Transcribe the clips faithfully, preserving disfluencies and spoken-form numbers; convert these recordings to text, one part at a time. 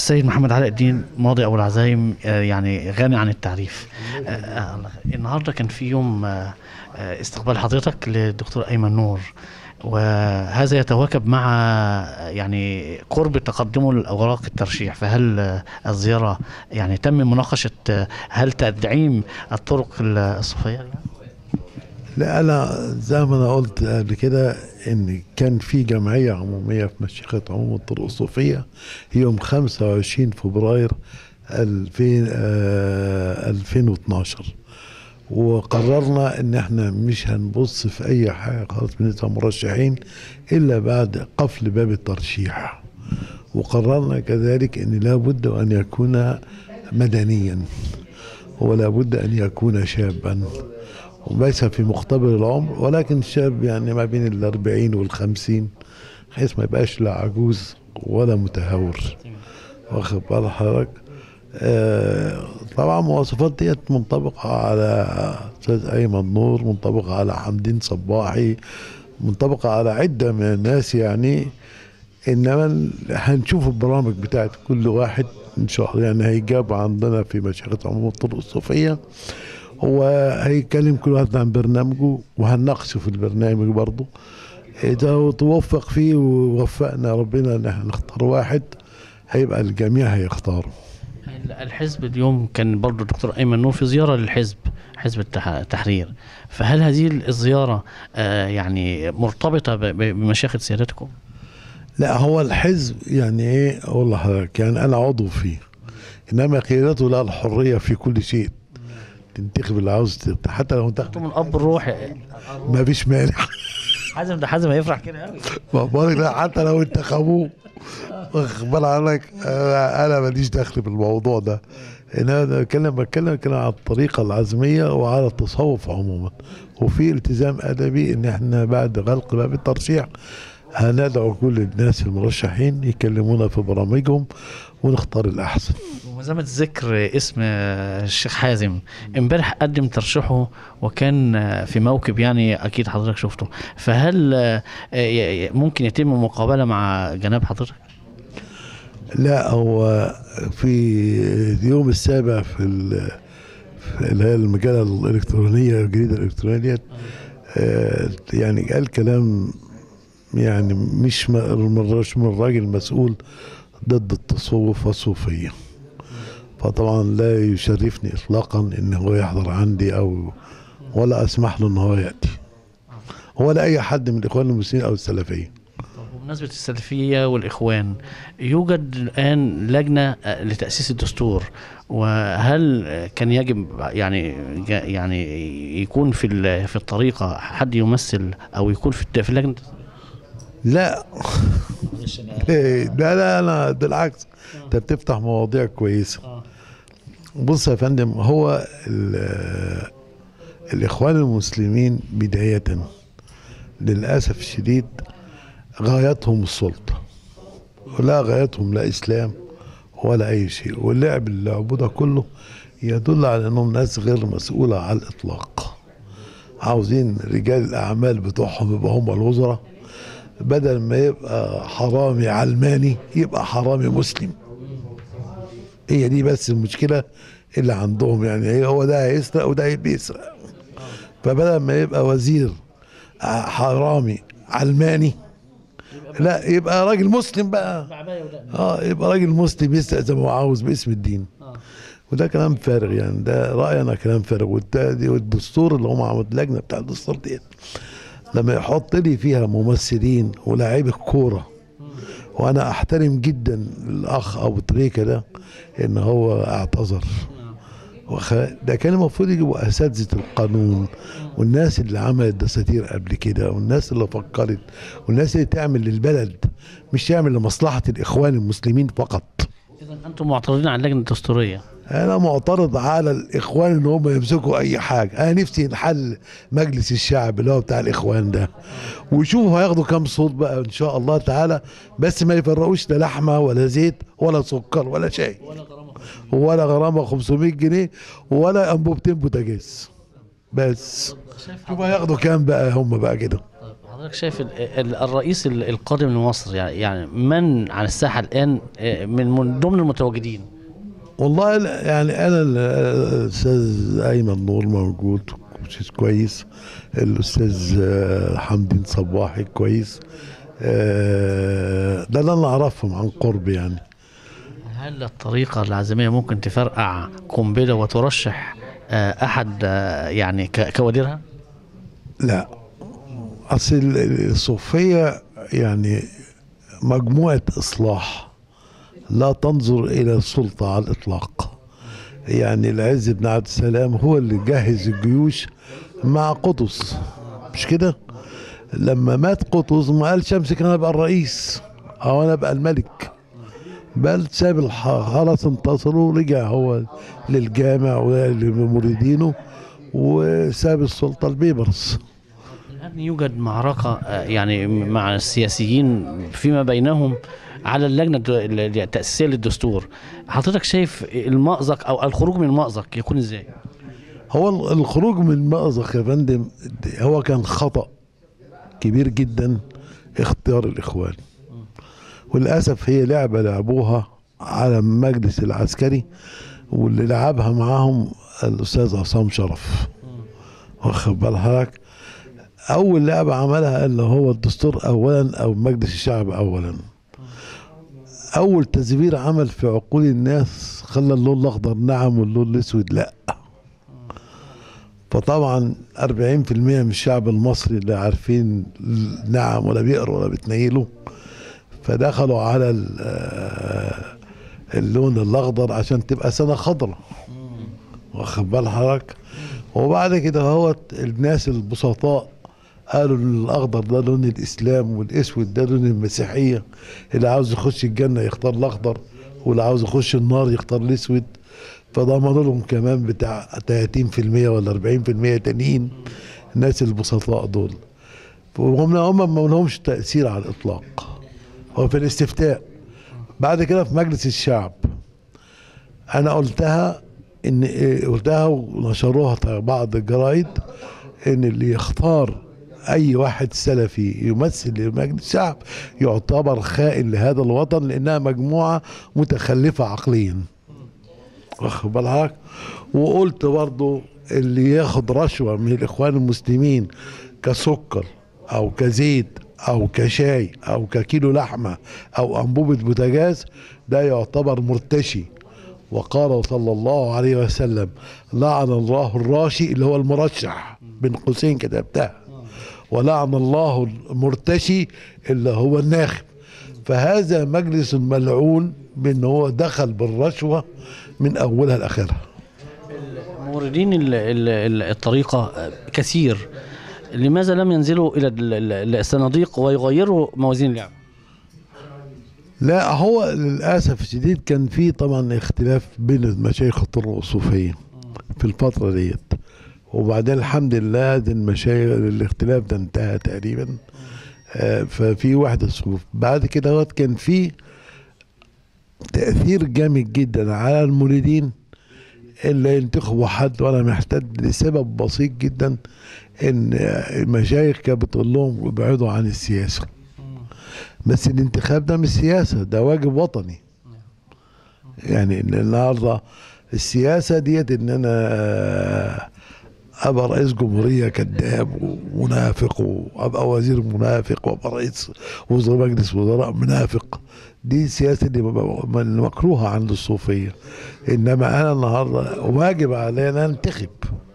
السيد محمد علاء الدين ماضي أبو العزايم، آه، يعني غني عن التعريف. آه، آه، النهارده كان في يوم آه، آه، استقبال حضرتك للدكتور أيمن نور، وهذا يتواكب مع آه، يعني قرب تقدمه لأوراق الترشيح. فهل آه، الزيارة يعني تم مناقشة آه، هل تدعيم الطرق الصوفية يعني؟ لا، انا زي ما انا قلت قبل كده ان كان في جمعيه عموميه في مشيخه عموم الطرق الصوفيه يوم خمسة وعشرين فبراير ألفين آه ألفين واثناشر، وقررنا ان احنا مش هنبص في اي حاجه خالص بالنسبه للمرشحين الا بعد قفل باب الترشيح. وقررنا كذلك ان لا بد ان يكون مدنيا، ولا بد ان يكون شابا، وليس في مقتبل العمر ولكن شاب يعني ما بين الأربعين والخمسين، بحيث ما يبقاش لا عجوز ولا متهور. واخد بال حضرتك؟ آه طبعا المواصفات ديت منطبقة على أستاذ أيمن نور، منطبقة على حمدين صباحي، منطبقة على عدة من الناس يعني. إنما هنشوف البرامج بتاعت كل واحد إن شاء الله، يعني هيجاب عندنا في مشيخة عموم الطرق الصوفية، هو هيتكلم كل واحد عن برنامجه وهنناقشه في البرنامج برضه. إذا توفق فيه ووفقنا ربنا إن احنا نختار واحد، هيبقى الجميع هيختاره. الحزب اليوم كان برضو الدكتور أيمن نور في زيارة للحزب، حزب التح- التحرير. فهل هذه الزيارة آه، يعني مرتبطة ب- ب- بمشيخة سيادتكم؟ لا، هو الحزب يعني ايه اقول لحضرتك، يعني انا عضو فيه، انما قيادته لها الحريه في كل شيء، تنتخب اللي عاوز تنتخب، حتى لو انتخب انتم الأب الروحي. ما فيش مانع. حازم ده حازم هيفرح كده قوي. ما بقولك لا، حتى لو انتخبوه واخد بال عنك، انا أنا ماليش دخل بالموضوع ده. انا بتكلم بتكلم بتكلم على الطريقه العزميه وعلى التصوف عموما، وفي التزام ادبي ان احنا بعد غلق باب الترشيح هندعو كل الناس المرشحين يكلمونا في برامجهم ونختار الاحسن. ومزامة ذكر اسم آه، الشيخ حازم، امبارح قدم ترشيحه وكان آه، في موكب، يعني اكيد حضرتك شفته. فهل آه، آه، ممكن يتم مقابلة مع جناب حضرتك؟ لا، هو في اليوم السابع في ال- في اللي هي المجله الالكترونيه، الجريده الالكترونيه، آه، يعني قال كلام يعني مش م- مش من راجل مسؤول ضد التصوف والصوفيه. فطبعا لا يشرفني اطلاقا ان هو يحضر عندي او ولا اسمح له ان هو ياتي، ولا اي حد من الاخوان المسلمين او السلفيه. بمناسبة السلفية والإخوان، يوجد الآن لجنة آه، لتأسيس الدستور، وهل آه، كان يجب يعني جا- يعني يكون في ال- في الطريقة حد يمثل أو يكون في الت- في اللجنة؟ لا لا لا لا، بالعكس، انت بتفتح مواضيع كويسه. بص يا فندم، هو ال- الاخوان المسلمين بدايه للاسف الشديد غايتهم السلطه، ولا غايتهم لا اسلام ولا اي شيء، واللعب اللي لعبوه ده كله يدل على انهم ناس غير مسؤوله على الاطلاق. عاوزين رجال الاعمال بتوعهم يبقى هم الوزراء، بدل ما يبقى حرامي علماني يبقى حرامي مسلم. هي دي بس المشكله اللي عندهم، يعني هي هو ده هيسرق وده بيسرق. فبدل ما يبقى وزير حرامي علماني، لا يبقى راجل مسلم بقى. اه يبقى راجل مسلم يسرق زي ما هو عاوز باسم الدين. وده كلام فارغ، يعني ده رأيي انا كلام فارغ. والت- والدستور اللي هم عملوا اللجنه بتاع الدستور ديت لما يحط لي فيها ممثلين ولاعيبه كوره، وانا احترم جدا الاخ ابو تريكه ده ان هو اعتذر، وخ... ده كان المفروض يجيبوا اساتذه القانون والناس اللي عملت دساتير قبل كده، والناس اللي فكرت، والناس اللي تعمل للبلد مش تعمل لمصلحه الاخوان المسلمين فقط. إذا أنتم معترضين على اللجنة الدستورية؟ انا معترض على الاخوان ان هم يمسكوا اي حاجه. انا نفسي نحل مجلس الشعب اللي هو بتاع الاخوان ده، ويشوفوا هياخدوا كام صوت بقى ان شاء الله تعالى، بس ما يفرقوش لا لحمه ولا زيت ولا سكر ولا شاي ولا غرامه خمسمية جنيه ولا انبوبتين بوتاجاز. بس شوف هياخدوا كام بقى هم بقى كده. حضرتك شايف ال- ال- الرئيس ال- القادم لمصر يعني يعني من على الساحة الآن آه، من من ضمن المتواجدين؟ والله لا، يعني انا ال- الاستاذ ايمن نور موجود كويس كويس. الاستاذ آه، حمدين صباحي كويس. آه، ده اللي انا اعرفهم عن قرب يعني. هل الطريقة العزمية ممكن تفرقع قنبلة وترشح آه، أحد آه، يعني ك- كوادرها؟ لا، اصل ال- الصوفيه يعني مجموعه اصلاح، لا تنظر الى السلطه على الاطلاق. يعني العز بن عبد السلام هو اللي جهز الجيوش مع قطز، مش كده؟ لما مات قطز ما قالش امسك انا ابقى الرئيس او انا ابقى الملك، بل ساب الح- خلاص انتصروا، رجع هو للجامع ولمريدينه وساب السلطه لبيبرس. الآن يوجد معركة آه، يعني مع السياسيين فيما بينهم على اللجنة الد- ال- التأسيسية للدستور. حضرتك شايف المأزق أو الخروج من المأزق يكون إزاي؟ هو ال- الخروج من المأزق يا فندم هو كان خطأ كبير جدا، اختيار الإخوان. وللأسف هي لعبة لعبوها على المجلس العسكري، واللي لعبها معاهم الأستاذ عصام شرف، واخد بال حضرتك؟ أول لعبة عملها اللي هو الدستور أولا أو مجلس الشعب أولا. أول تزوير عمل في عقول الناس خلى اللون الأخضر نعم واللون الأسود لأ. فطبعا أربعين في المية من الشعب المصري اللي عارفين نعم ولا بيقروا ولا بتنيلوا، فدخلوا على ال- آه، اللون الاخضر عشان تبقى سنه خضراء، واخد بال حضرتك؟ وبعد كده هو الناس البسطاء قالوا ان الاخضر ده لون الاسلام والاسود ده لون المسيحيه، اللي عاوز يخش الجنه يختار الاخضر واللي عاوز يخش النار يختار الاسود. فضمنوا لهم كمان بتاع ثلاثين في المية ولا أربعين في المية تانيين الناس البسطاء دول، وهم هم ما لهمش تاثير على الاطلاق. هو في الاستفتاء بعد كده في مجلس الشعب انا قلتها ان إيه، قلتها ونشروها بعض الجرايد ان اللي يختار اي واحد سلفي يمثل مجلس الشعب يعتبر خائن لهذا الوطن، لانها مجموعه متخلفه عقليا، واخد بالك؟ وقلت برضو اللي ياخد رشوه من الاخوان المسلمين كسكر او كزيت او كشاي او ككيلو لحمه او انبوبه بوتاجاز ده يعتبر مرتشي. وقال صلى الله عليه وسلم لعن الله الراشي اللي هو المرشح، بين قوسين كتبتها، ولعن الله المرتشي اللي هو الناخب. فهذا مجلس ملعون بان هو دخل بالرشوه من اولها لاخرها. موردين ال- ال- ال- الطريقة كثير، لماذا لم ينزلوا إلى ال- ال- الصناديق ويغيروا موازين اللعب؟ لا، هو للاسف الشديد كان في طبعا اختلاف بين المشايخ الطرق الصوفيه في الفتره ديت، وبعدين الحمد لله هذه المشايخ الاختلاف ده انتهى تقريبا. آه، ففي وحده صفوف. بعد كده هو كان في تاثير جامد جدا على المريدين اللي ينتخبوا حد ولا محتاج، لسبب بسيط جدا ان المشايخ كانت بتقول لهم ابعدوا عن السياسه. بس الانتخاب ده مش سياسه، ده واجب وطني. يعني ان النهارده السياسه ديت ان انا ابقى رئيس جمهوريه كذاب ومنافق، وابقى وزير منافق، وابقى رئيس وزراء مجلس وزراء منافق، دي السياسه اللي مكروهه عند الصوفيه. انما انا النهارده واجب علينا انتخب،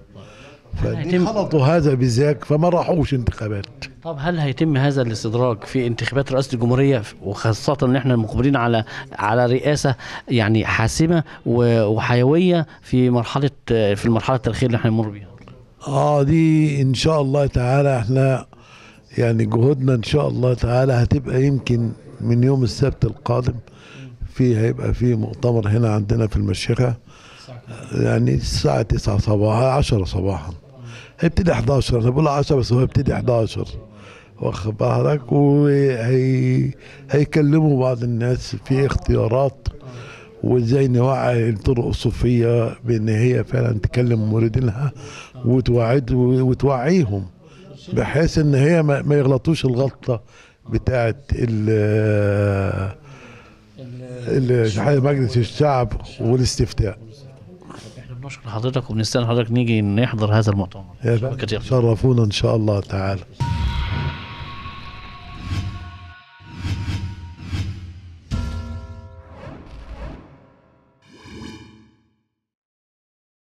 فدي خلطوا هذا بذاك فما راحوش انتخابات. طب هل هيتم هذا الاستدراج في انتخابات رئاسة الجمهورية، وخاصة ان احنا مقبلين على على رئاسة يعني حاسمة و- وحيوية في مرحلة في المرحلة التاريخية اللي احنا بنمر بيها؟ اه دي ان شاء الله تعالى احنا يعني جهودنا ان شاء الله تعالى هتبقى يمكن من يوم السبت القادم، في هيبقى في مؤتمر هنا عندنا في المشيخة، يعني الساعة تسعة صباحا عشرة صباحا، هيبتدي احداشر، انا بقول عشرة بس هو هيبتدي احداشر، واخد بالك؟ وهي هيكلموا بعض الناس في اختيارات وازاي نوعي الطرق الصوفيه بان هي فعلا تكلم موردينها وتوعد وتوعيهم بحيث ان هي ما, ما يغلطوش الغلطه بتاعه ال ال- مجلس الشعب والاستفتاء. احنا بنشكر حضرتك وبنستنى حضرتك نيجي نحضر هذا المؤتمر. شرفونا ان شاء الله تعالى.